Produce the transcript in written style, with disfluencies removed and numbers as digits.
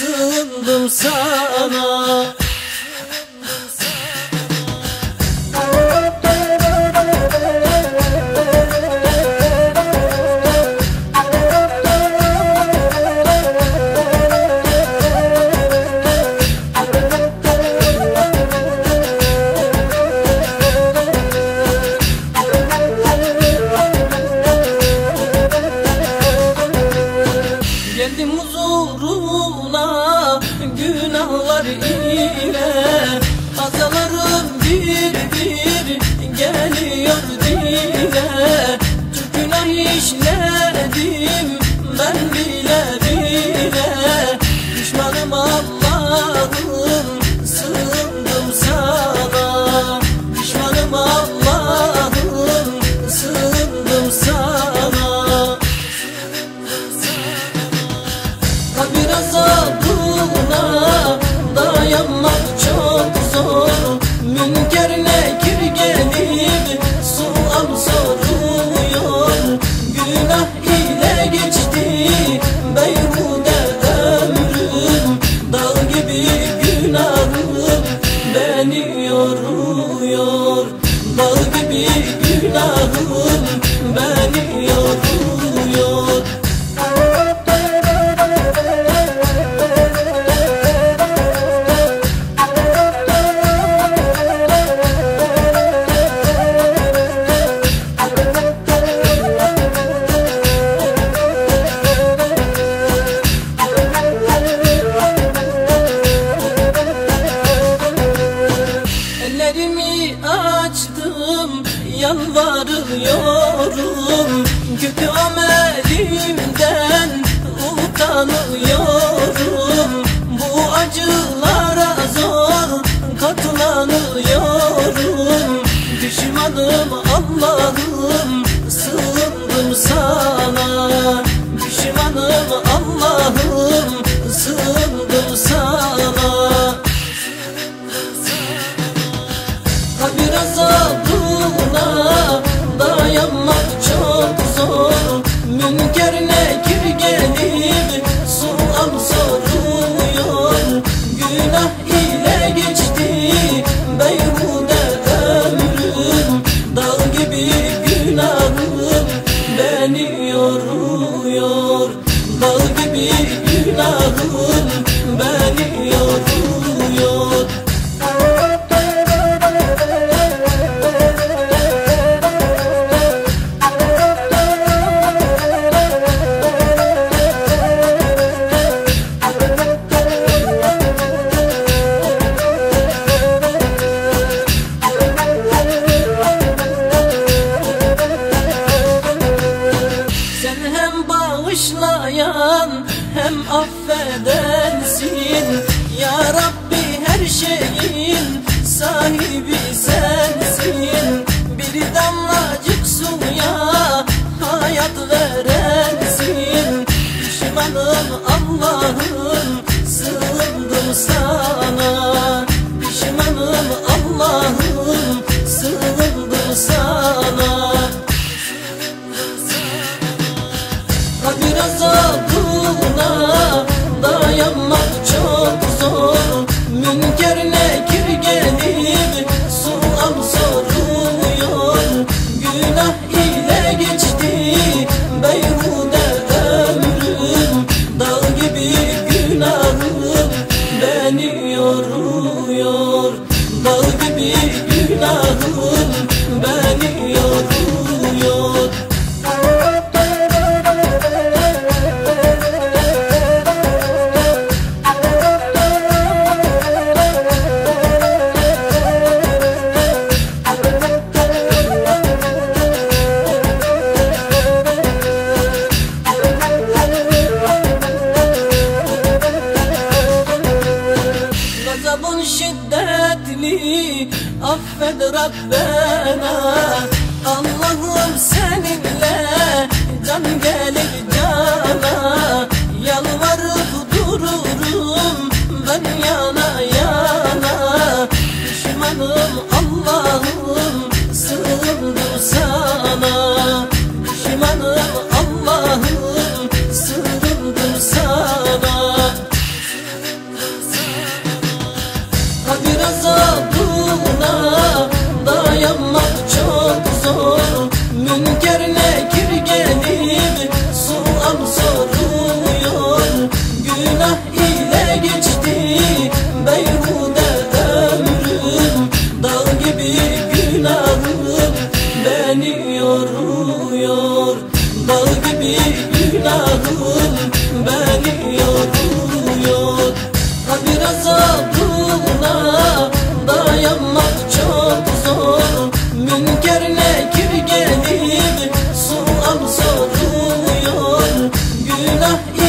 sığındım sana. Geldim huzuruna günahlar ile, azalarım bir bir geliyor dile. Çok günah işledim ben bile bile, düşmanım Allah'ım sığındım sana. Düşmanım Allah'ım sığındım sana. Kabir azabına dayanmak çok zor, münker nekir gelip sual soruyor. Günah ile geçti beyhude ömrüm, dağ gibi günahım beni yoruyor. Dağ gibi günahım beni yoruyor. Ellerimi açtım, yalvarıyorum. Kötü amelimden utanıyorum. Bu acılara zor katlanıyorum. Düşmanım Allah'ım sığındım sana. Düşmanım Allah'ım sığındım sana. Kabir azabına dayanmak çok zor, münker nekir gelip sual soruyor. Günah ile geçti beyhude ömrüm, dağ gibi günahım beni yoruyor. Dağ gibi günahım beni yoruyor. Bağışlayan hem affedensin, ya Rabbi her şeyin sahibi sensin. Bir damlacık suya hayat verensin. Düşmanım Allah'ım sığındım sana. Düşmanım Allah'ım sığındım sana. Kabir azabına dayanmak çok zor, münker nekir gelip sual soruyor. Günah ile geçti beyhude ömrüm, dağ gibi günahım beni yoruyor. Dağ gibi günahım beni yoruyor. Gazabın şiddetli, affed Rabbena. Allah'ım seninle can gelir cana. Yalvarıp dururum ben yana yana. Düşmanım Allah'ım sığındım sana. Düşmanım Allah'ım sığındım sana. günahım beni yoruyor. Kabir azabına dayanmak çok zor. Münker nekir gelip sual soruyor. Günah